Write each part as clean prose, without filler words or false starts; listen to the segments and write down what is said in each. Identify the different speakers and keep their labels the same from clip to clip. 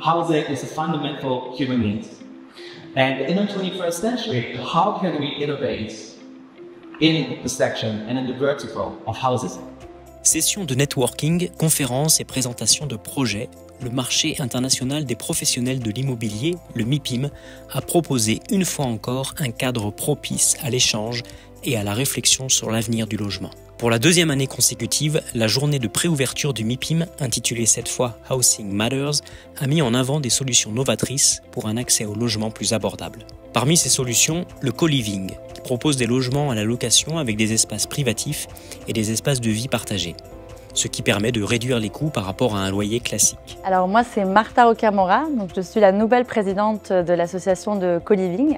Speaker 1: housing is a fundamental human need. And in the 21st century, how can we innovate in the section and in the vertical of houses?
Speaker 2: Sessions de networking, conférences et présentations de projets, le marché international des professionnels de l'immobilier, le MIPIM, a proposé une fois encore un cadre propice à l'échange et à la réflexion sur l'avenir du logement. Pour la deuxième année consécutive, la journée de préouverture du MIPIM, intitulée cette fois Housing Matters, a mis en avant des solutions novatrices pour un accès au logement plus abordable. Parmi ces solutions, le co-living, qui propose des logements à la location avec des espaces privatifs et des espaces de vie partagés, ce qui permet de réduire les coûts par rapport à un loyer classique.
Speaker 3: Alors moi c'est Martha Okamura, donc je suis la nouvelle présidente de l'association de co-living.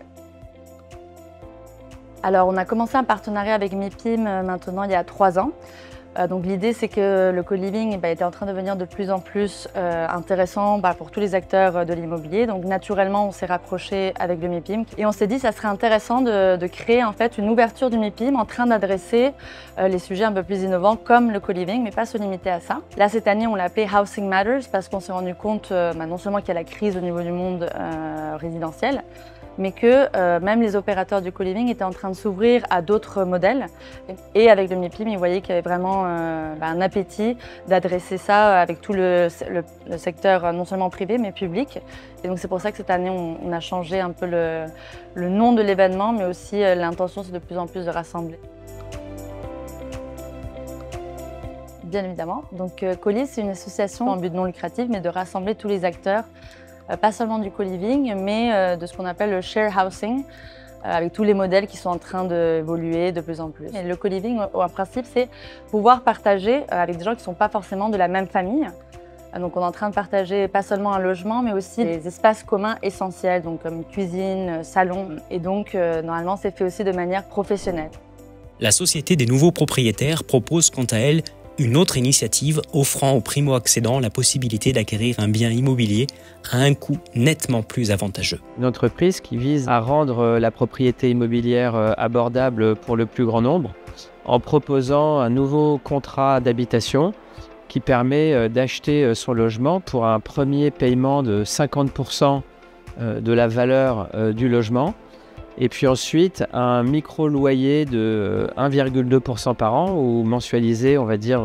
Speaker 3: Alors on a commencé un partenariat avec MIPIM maintenant il y a 3 ans. Donc l'idée c'est que le co-living était en train de devenir de plus en plus intéressant pour tous les acteurs de l'immobilier. Donc naturellement on s'est rapproché avec le MIPIM et on s'est dit que ça serait intéressant de créer en fait une ouverture du MIPIM en train d'adresser les sujets un peu plus innovants comme le co-living, mais pas se limiter à ça. Là cette année on l'a appelé Housing Matters parce qu'on s'est rendu compte non seulement qu'il y a la crise au niveau du monde résidentiel, mais que même les opérateurs du co-living étaient en train de s'ouvrir à d'autres modèles. Et avec le MIPIM, ils voyaient qu'il y avait vraiment un appétit d'adresser ça avec tout le secteur non seulement privé, mais public. Et donc c'est pour ça que cette année, on a changé un peu le nom de l'événement, mais aussi l'intention, c'est de plus en plus de rassembler. Bien évidemment. Donc Colis, c'est une association en but non lucratif, mais de rassembler tous les acteurs, pas seulement du co-living, mais de ce qu'on appelle le share housing, avec tous les modèles qui sont en train d'évoluer de plus en plus. Et le co-living, en principe, c'est pouvoir partager avec des gens qui ne sont pas forcément de la même famille. Donc on est en train de partager pas seulement un logement, mais aussi des espaces communs essentiels, donc comme cuisine, salon. Et donc normalement, c'est fait aussi de manière professionnelle.
Speaker 2: La Société des nouveaux propriétaires propose quant à elle une autre initiative offrant aux primo-accédants la possibilité d'acquérir un bien immobilier à un coût nettement plus avantageux.
Speaker 4: Une entreprise qui vise à rendre la propriété immobilière abordable pour le plus grand nombre en proposant un nouveau contrat d'habitation qui permet d'acheter son logement pour un premier paiement de 50% de la valeur du logement. Et puis ensuite, un micro-loyer de 1,2% par an ou mensualisé, on va dire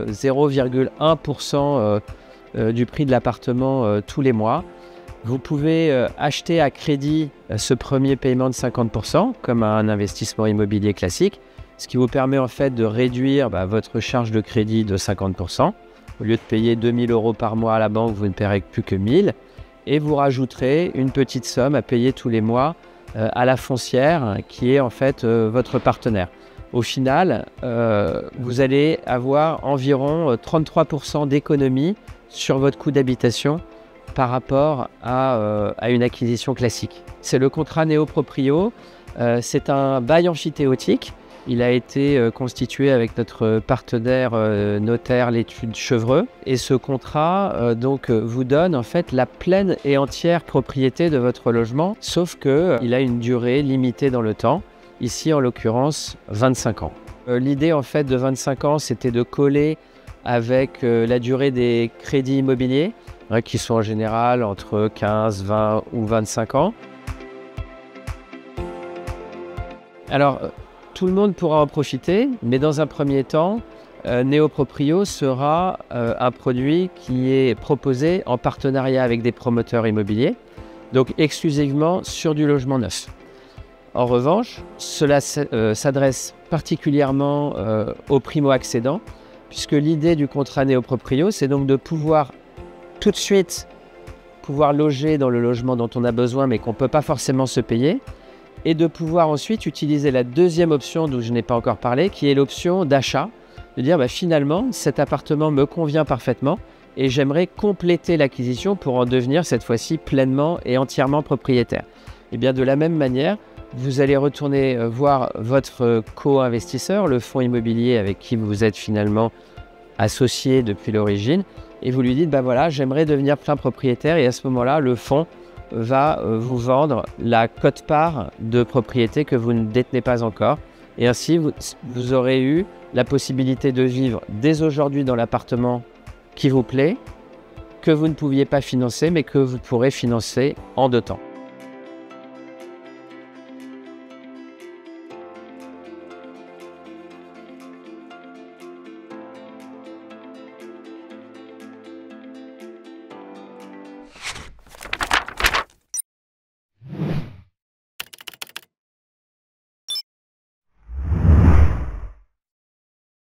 Speaker 4: 0,1% du prix de l'appartement tous les mois. Vous pouvez acheter à crédit ce premier paiement de 50% comme un investissement immobilier classique, ce qui vous permet en fait de réduire votre charge de crédit de 50%. Au lieu de payer 2 000 € par mois à la banque, vous ne paierez plus que 1 000 et vous rajouterez une petite somme à payer tous les mois à la foncière qui est en fait votre partenaire. Au final, vous allez avoir environ 33% d'économie sur votre coût d'habitation par rapport à une acquisition classique. C'est le contrat néo-proprio, c'est un bail emphytéotique. Il a été constitué avec notre partenaire notaire l'étude Chevreux et ce contrat vous donne en fait la pleine et entière propriété de votre logement, sauf qu'il a une durée limitée dans le temps, ici en l'occurrence 25 ans. L'idée en fait de 25 ans, c'était de coller avec la durée des crédits immobiliers qui sont en général entre 15, 20 ou 25 ans. Alors, tout le monde pourra en profiter, mais dans un premier temps, Néo-Proprio sera un produit qui est proposé en partenariat avec des promoteurs immobiliers, donc exclusivement sur du logement neuf. En revanche, cela s'adresse particulièrement aux primo-accédants, puisque l'idée du contrat Néo-Proprio, c'est donc de pouvoir tout de suite loger dans le logement dont on a besoin, mais qu'on ne peut pas forcément se payer, et de pouvoir ensuite utiliser la deuxième option dont je n'ai pas encore parlé, qui est l'option d'achat, de dire finalement cet appartement me convient parfaitement et j'aimerais compléter l'acquisition pour en devenir cette fois-ci pleinement et entièrement propriétaire. Et bien de la même manière, vous allez retourner voir votre co-investisseur, le fonds immobilier avec qui vous êtes finalement associé depuis l'origine, et vous lui dites voilà, j'aimerais devenir plein propriétaire, et à ce moment-là, le fonds va vous vendre la quote-part de propriété que vous ne détenez pas encore. Et ainsi, vous aurez eu la possibilité de vivre dès aujourd'hui dans l'appartement qui vous plaît, que vous ne pouviez pas financer, mais que vous pourrez financer en 2 temps.